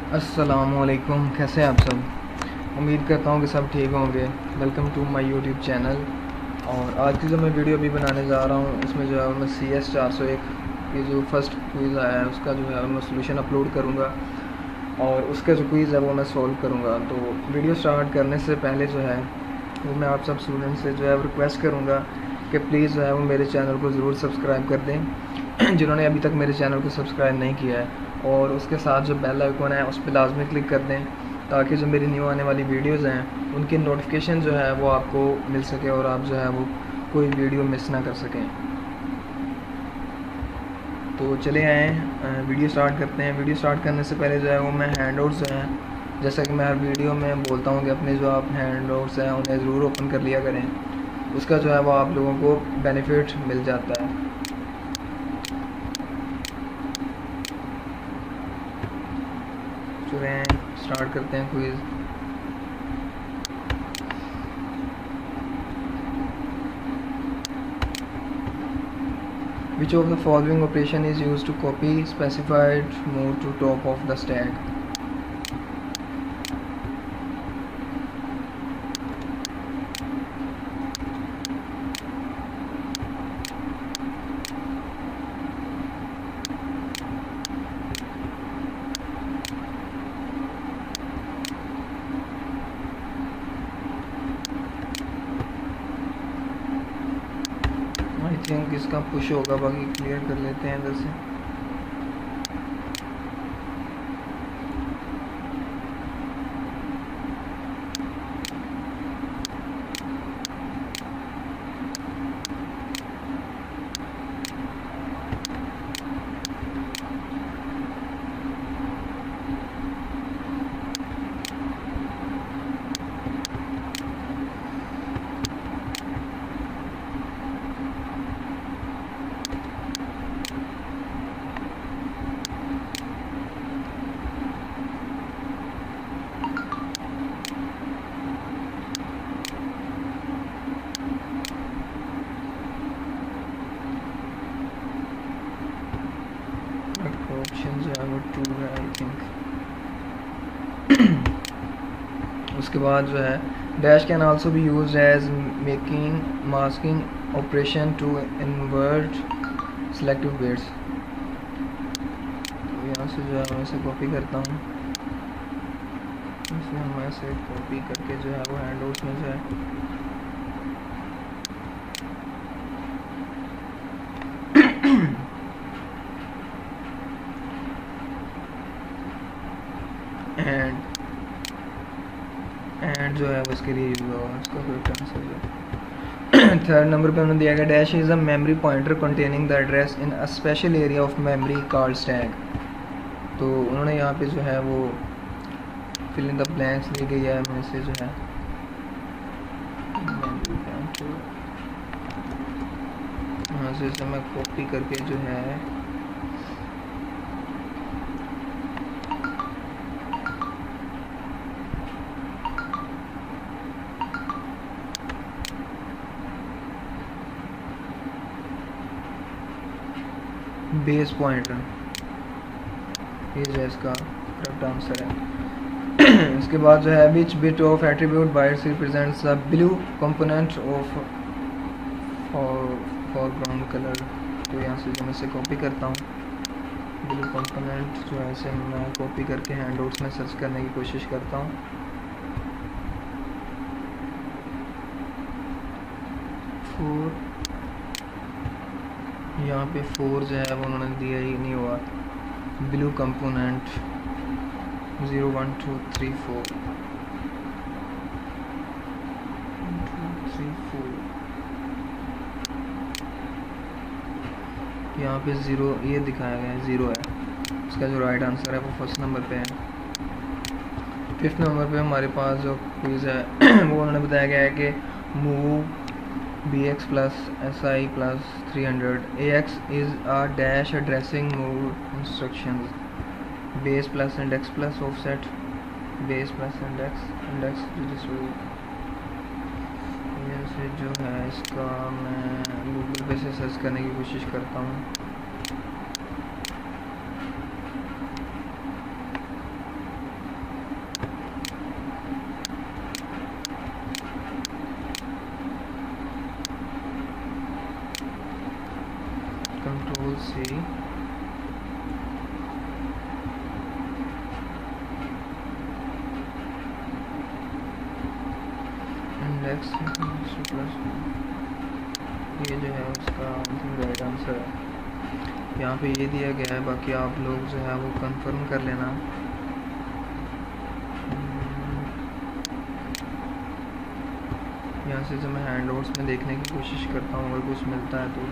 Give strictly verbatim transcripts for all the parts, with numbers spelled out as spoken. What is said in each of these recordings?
अस्सलामुअलैकुम, कैसे हैं आप सब। उम्मीद करता हूँ कि सब ठीक होंगे। Welcome to my YouTube channel. और आज की जो मैं वीडियो अभी बनाने जा रहा हूँ उसमें जो है मैं सी एस चार सौ एक ये जो फर्स्ट क्विज़ आया है उसका जो है मैं सोल्यूशन अपलोड करूँगा और उसका जो क्विज़ है वो मैं सॉल्व करूँगा। तो वीडियो स्टार्ट करने से पहले जो है वो मैं आप सब स्टूडेंट से जो है रिक्वेस्ट करूँगा कि प्लीज़ जो है वो मेरे चैनल को ज़रूर सब्सक्राइब कर दें जिन्होंने अभी तक मेरे चैनल को सब्सक्राइब नहीं किया है, और उसके साथ जो बेल आइकन है उस पर लाजमी क्लिक कर दें ताकि जो मेरी न्यू आने वाली वीडियोज़ हैं उनकी नोटिफिकेशन जो है वो आपको मिल सके और आप जो है वो कोई वीडियो मिस ना कर सकें। तो चले आए वीडियो स्टार्ट करते हैं। वीडियो स्टार्ट करने से पहले जो है वो मैं हैंडआउट्स जो हैं, जैसा कि मैं हर वीडियो में बोलता हूँ कि अपने जो आप हैंडआउट्स हैं उन्हें ज़रूर ओपन कर लिया करें, उसका जो है वो आप लोगों को बेनिफिट मिल जाता है। चलें स्टार्ट करते हैं quiz. Which of the following operation is used to copy specified move to top of the stack? I think इसका पुश होगा, बाकी क्लियर कर लेते हैं इधर से। ऑप्शन जो है वो टू है आई थिंक। उसके बाद जो है dash can also be used as making masking operation to invert selective bits. तो यहाँ से जो है मैं इसे कॉपी करता हूँ, इसमें मैं इसे कॉपी करके जो है वो हैंडआउट्स में जो है एंड एंड जो है वो इसके लिए यूज होगा, इसका कोई आंसर है। थर्ड नंबर पे उन्होंने दिया गया dash is a memory pointer containing the address in a special area of memory called stack. तो उन्होंने यहाँ पे जो है वो फिल इन द ब्लैंक्स ली गई है, मैं से जो है यहाँ से इसे मैं कॉपी करके जो है बेस पॉइंटर ये जो है इसका करेक्ट आंसर है। इसके बाद जो है which bit of attribute bytes represents the blue component of foreground colour. तो यहाँ से जो मैं इसे कॉपी करता हूँ, ब्लू कंपोनेंट जो है इसे मैं कॉपी करके हैंडआउट्स में सर्च करने की कोशिश करता हूँ। फोर यहाँ पे फोर जो है वो उन्होंने दिया ही नहीं हुआ। Blue component zero one two three four three four यहाँ पे ज़ीरो ये दिखाया गया है, ज़ीरो है। इसका जो राइट आंसर है वो फर्स्ट नंबर पे है। फिफ्थ नंबर पे हमारे पास जो क्विज़ है वो उन्होंने बताया गया है कि move B X plus S I plus three hundred A X is a dash addressing move instruction base plus index plus offset base plus index index register. ये से जो है इसका मैं गूगल पे से सर्च करने की कोशिश करता हूँ। एक्स प्लस, ये जो है उसका राइट आंसर है। यहाँ पे ये दिया गया है, बाकी आप लोग जो है वो कंफर्म कर लेना। यहाँ से जो मैं हैंड आउट्स में देखने की कोशिश करता हूँ, अगर कुछ मिलता है तो।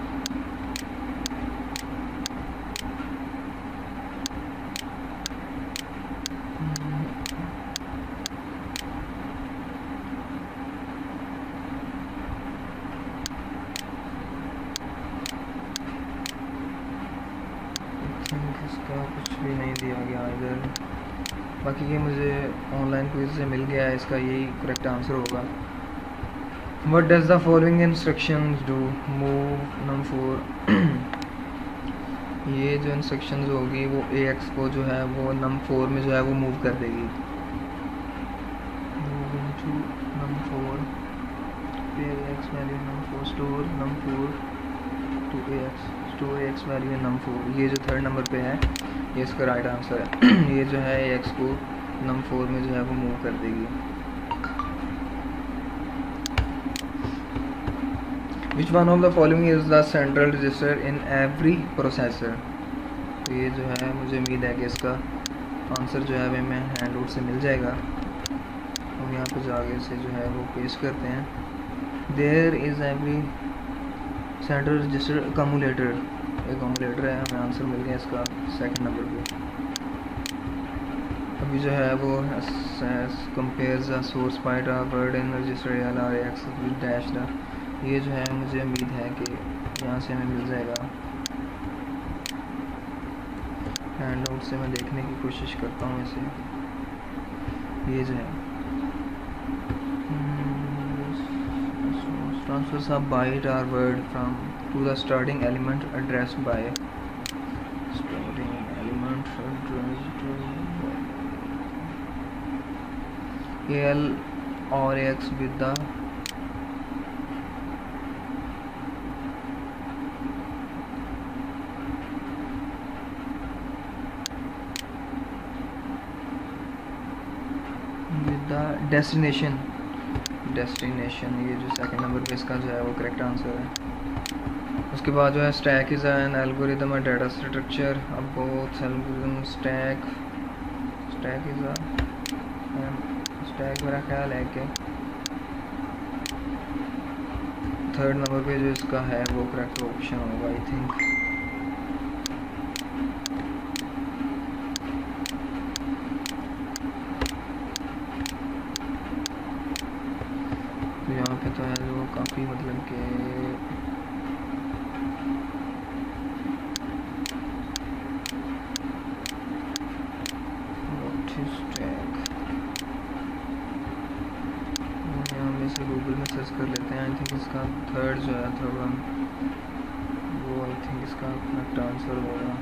इसका कुछ भी नहीं दिया गया इधर, बाकी ये मुझे ऑनलाइन क्विज से मिल गया है, इसका यही करेक्ट आंसर होगा। What does the following instructions do? Move number four. ये जो इंस्ट्रक्शंस होगी वो ए एक्स को जो है वो नंबर फोर में जो है वो मूव कर देगी। Move into number four, pair x value number four, store number four to ax, store x value in number four. ये जो थर्ड नंबर पे है ये इसका राइट आंसर है। ये जो है ए एक्स को नंबर फोर में जो है वो मूव कर देगी। Which one of the following is the central register in every processor? तो ये जो है मुझे उम्मीद है कि इसका आंसर जो है हमें मैं हैंड आउट से मिल जाएगा। हम यहाँ पे जाके इसे जो है वो पेश करते हैं। There is every central register accumulator, accumulator है, हमें आंसर मिल गया इसका सेकंड नंबर पे। अभी जो है वो compares the source byte of word in register L R X with dash the, ये जो है मुझे उम्मीद है कि यहाँ से हमें मिल जाएगा। हैंड आउट से मैं देखने की कोशिश करता हूँ इसे। ये जो है transfers a byte or word from to the starting element addressed by, starting element addressed L or X with the destination, destination ये जो सेकंड नंबर पे इसका जो है वो करेक्ट आंसर है। उसके बाद जो है stack is an algorithm or data structure, अब both algorithm stack, stack is a stack मेरा ख्याल है कि थर्ड नंबर पे जो इसका है वो करेक्ट ऑप्शन होगा आई थिंक। यहाँ पे तो है जो काफ़ी मतलब के यहाँ में से गूगल में सर्च कर लेते हैं। आई थिंक इसका थर्ड जो है थर्ड वन वो आई थिंक इसका करेक्ट आंसर होगा।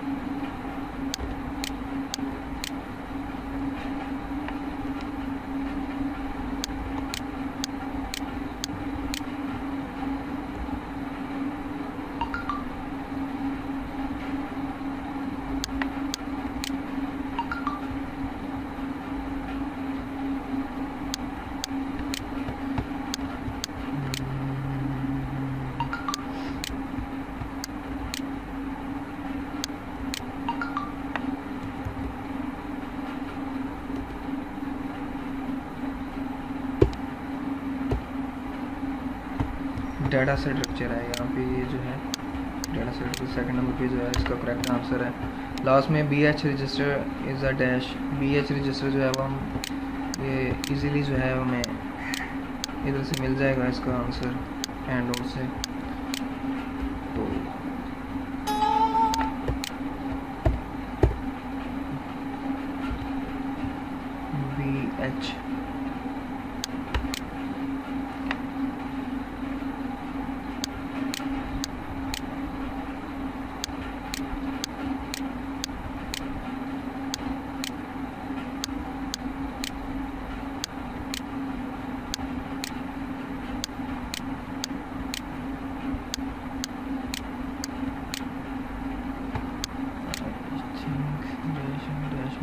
डाटा सेट स्ट्रक्चर है यहाँ पे, ये जो है डाटा सेट सेकंड नंबर पे जो है इसका करेक्ट आंसर है। लास्ट में B H register is a dash, B H register जो है वो हम ये इजीली जो है हमें इधर से मिल जाएगा इसका आंसर हैंड आउट से। तो बी एच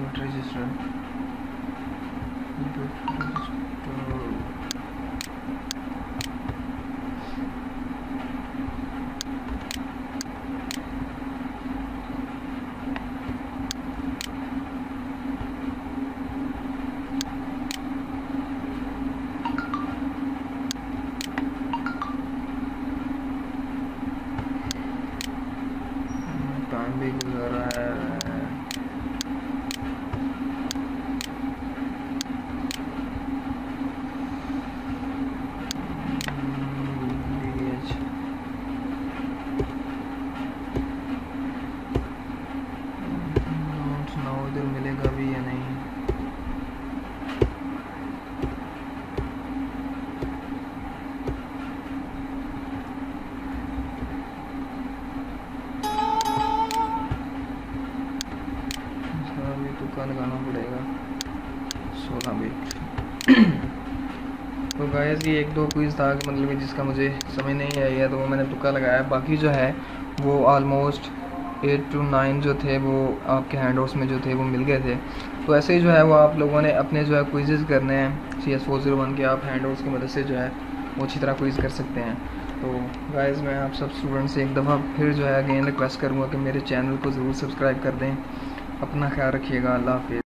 register लगाना पड़ेगा सोलह बिट। तो गाइस ये एक दो क्विज़ था मतलब कि जिसका मुझे समझ नहीं आई है तो वो मैंने तुक्का लगाया। बाकी जो है वो ऑलमोस्ट एट टू नाइन जो थे वो आपके हैंडआउट्स में जो थे वो मिल गए थे। तो ऐसे ही जो है वो आप लोगों ने अपने जो है क्विज़ करने हैं C S four zero one के, आप हैंडआउट्स की मदद से जो है वो अच्छी तरह क्विज़ कर सकते हैं। तो गाइस मैं आप सब स्टूडेंट से एक दफ़ा फिर जो है अगेन रिक्वेस्ट करूँगा कि मेरे चैनल को ज़रूर सब्सक्राइब कर दें। अपना ख्याल रखिएगा। अल्लाह हाफिज़।